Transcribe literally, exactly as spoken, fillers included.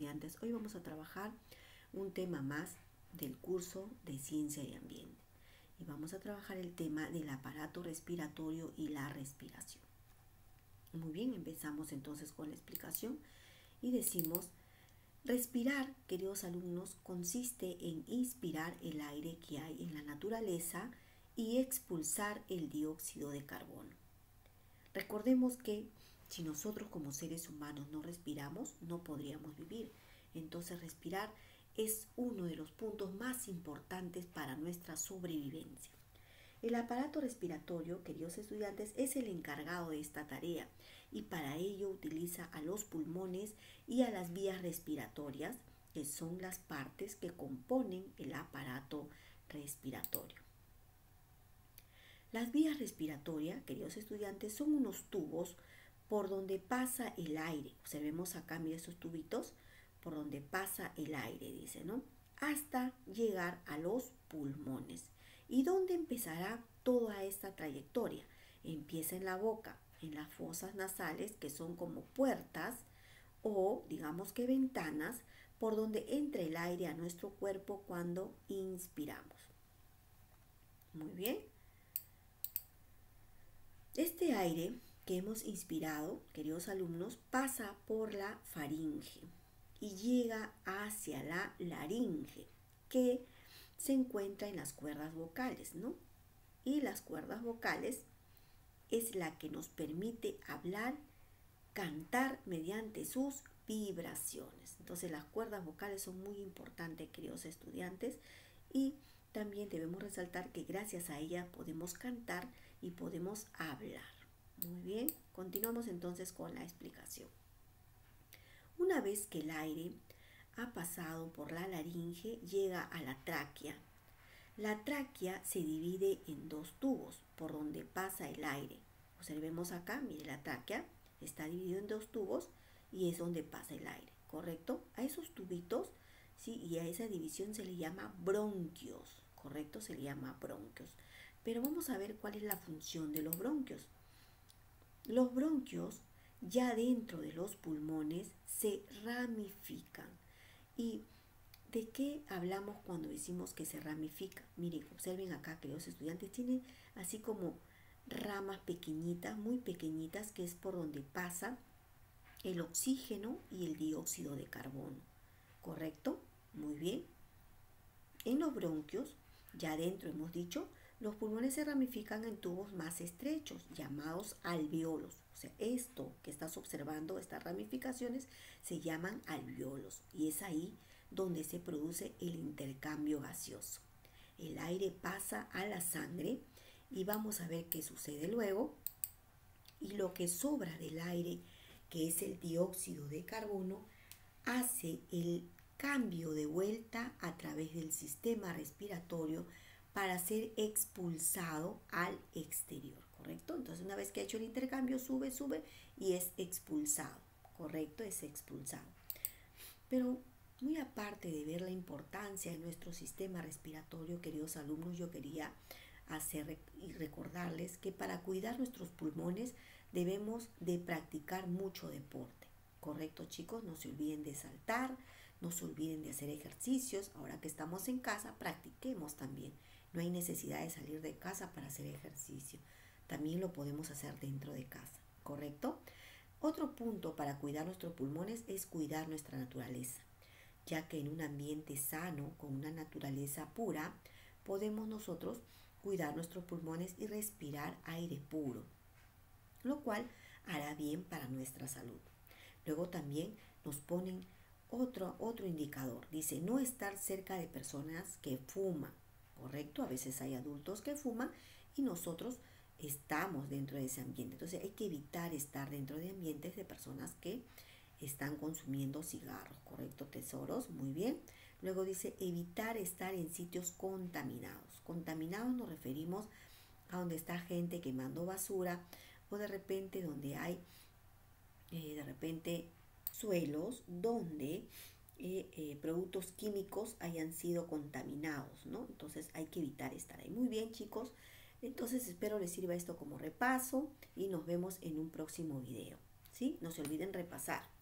estudiantes, hoy vamos a trabajar un tema más del curso de Ciencia y Ambiente. Y vamos a trabajar el tema del aparato respiratorio y la respiración. Muy bien, empezamos entonces con la explicación y decimos: respirar, queridos alumnos, consiste en inspirar el aire que hay en la naturaleza y expulsar el dióxido de carbono. Recordemos que si nosotros como seres humanos no respiramos, no podríamos vivir. Entonces respirar es uno de los puntos más importantes para nuestra sobrevivencia. El aparato respiratorio, queridos estudiantes, es el encargado de esta tarea y para ello utiliza a los pulmones y a las vías respiratorias, que son las partes que componen el aparato respiratorio. Las vías respiratorias, queridos estudiantes, son unos tubos por donde pasa el aire. Observemos acá, mira esos tubitos, por donde pasa el aire, dice, ¿no? Hasta llegar a los pulmones. ¿Y dónde empezará toda esta trayectoria? Empieza en la boca, en las fosas nasales, que son como puertas o digamos que ventanas por donde entra el aire a nuestro cuerpo cuando inspiramos. Muy bien. Este aire que hemos inspirado, queridos alumnos, pasa por la faringe y llega hacia la laringe, que se encuentra en las cuerdas vocales, ¿no? Y las cuerdas vocales es la que nos permite hablar, cantar mediante sus vibraciones. Entonces las cuerdas vocales son muy importantes, queridos estudiantes, y también debemos resaltar que gracias a ellas podemos cantar y podemos hablar. Muy bien, continuamos entonces con la explicación. Una vez que el aire ha pasado por la laringe, llega a la tráquea. La tráquea se divide en dos tubos por donde pasa el aire. Observemos acá, mire, la tráquea está dividida en dos tubos y es donde pasa el aire, ¿correcto? A esos tubitos, sí, y a esa división se le llama bronquios, ¿correcto? Se le llama bronquios. Pero vamos a ver cuál es la función de los bronquios. Los bronquios, ya dentro de los pulmones, se ramifican. ¿Y de qué hablamos cuando decimos que se ramifica? Miren, observen acá, queridos estudiantes, tienen así como ramas pequeñitas, muy pequeñitas, que es por donde pasa el oxígeno y el dióxido de carbono, ¿correcto? Muy bien. En los bronquios, ya adentro hemos dicho, los pulmones se ramifican en tubos más estrechos, llamados alveolos. O sea, esto que estás observando, estas ramificaciones, se llaman alveolos. Y es ahí donde se produce el intercambio gaseoso. El aire pasa a la sangre y vamos a ver qué sucede luego. Y lo que sobra del aire, que es el dióxido de carbono, hace el cambio de vuelta a través del sistema respiratorio para ser expulsado al exterior, ¿correcto? Entonces, una vez que ha hecho el intercambio, sube, sube y es expulsado, ¿correcto? Es expulsado. Pero muy aparte de ver la importancia de nuestro sistema respiratorio, queridos alumnos, yo quería hacer y recordarles que para cuidar nuestros pulmones debemos de practicar mucho deporte, ¿correcto, chicos? No se olviden de saltar, no se olviden de hacer ejercicios. Ahora que estamos en casa, practiquemos también. No hay necesidad de salir de casa para hacer ejercicio. También lo podemos hacer dentro de casa, ¿correcto? Otro punto para cuidar nuestros pulmones es cuidar nuestra naturaleza, ya que en un ambiente sano, con una naturaleza pura, podemos nosotros cuidar nuestros pulmones y respirar aire puro, lo cual hará bien para nuestra salud. Luego también nos ponen otro, otro indicador. Dice no estar cerca de personas que fuman, ¿correcto? A veces hay adultos que fuman y nosotros estamos dentro de ese ambiente. Entonces hay que evitar estar dentro de ambientes de personas que están consumiendo cigarros, ¿correcto, tesoros? Muy bien. Luego dice evitar estar en sitios contaminados. Contaminados nos referimos a donde está gente quemando basura o de repente donde hay eh, de repente suelos donde eh, eh, productos químicos hayan sido contaminados, ¿no? Entonces hay que evitar estar ahí. Muy bien, chicos. Entonces espero les sirva esto como repaso y nos vemos en un próximo video, ¿sí? No se olviden repasar.